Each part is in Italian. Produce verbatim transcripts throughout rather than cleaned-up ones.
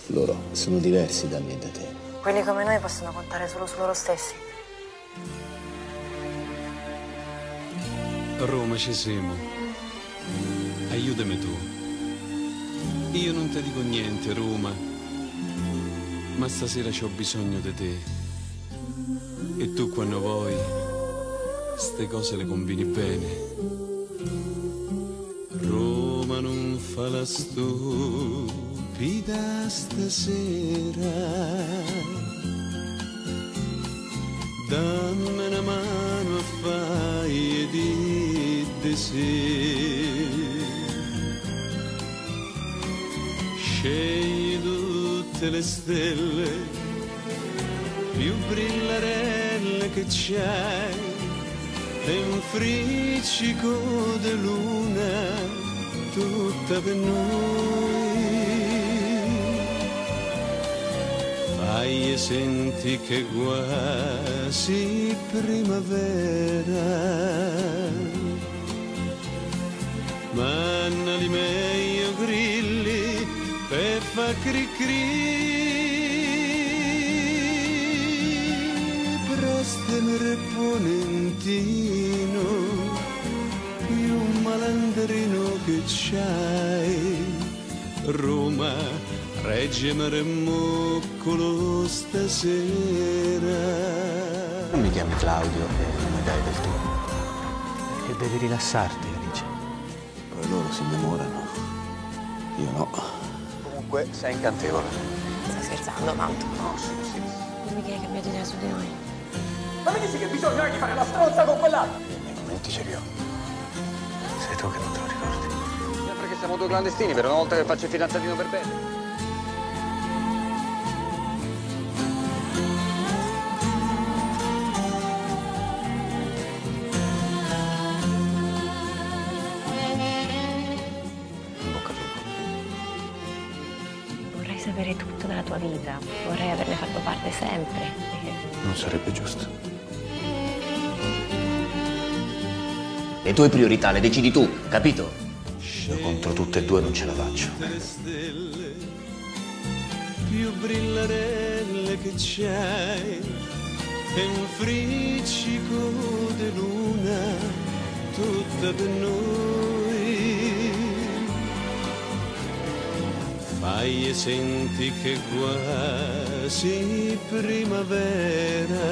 Loro sono diversi da me e da te. Quelli come noi possono contare solo su loro stessi. A Roma ci siamo. Aiutami tu. Io non ti dico niente, Roma, ma stasera c'ho bisogno di te. E tu quando vuoi, ste cose le combini bene. Roma non fa la stupida stasera. Dammi una mano a fai di desì. Scegli tutte le stelle più brillarelle che c'hai e un friccico di luna tutta per noi. Fai e senti che quasi primavera, mannali meglio grilli per fa cri cri. Prestami reponentino, più malandrino che c'hai. Roma, reggimi remoccolo stasera. Non mi chiami Claudio e non mi dai del tu. Perché devi rilassarti, Alice. Poi loro si innamorano. Io no. Comunque sei incantevole. Stai scherzando, tanto? No, sono sì. Dimmi che hai cambiato idea su di noi. Ma mi dici che bisogno hai di fare la stronza con quell'altro? Nei momenti ce li ho. Sei tu che non te lo ricordi. Sempre che siamo due clandestini, per una volta che faccio il fidanzatino per bene. Vorrei sapere tutto della tua vita. Vorrei averne fatto parte sempre. Non sarebbe giusto. Le tue priorità le decidi tu, capito? Io contro tutte e due non ce la faccio. Più brillarelle che c'hai e un friccico di luna tutta per noi. Fai e senti che quasi primavera,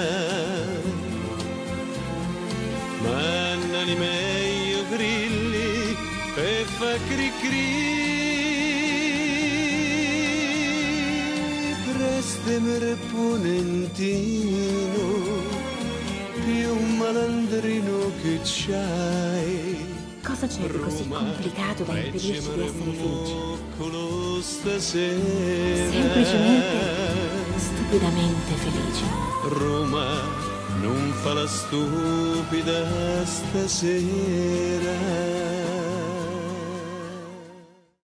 mannali meglio grilli per fa cri cri. Prestami reponentino, più malandrino che c'hai. Cosa c'è di così complicato da impedirci di essere felici? Semplicemente, stupidamente felici. Roma non fa la stupida stasera.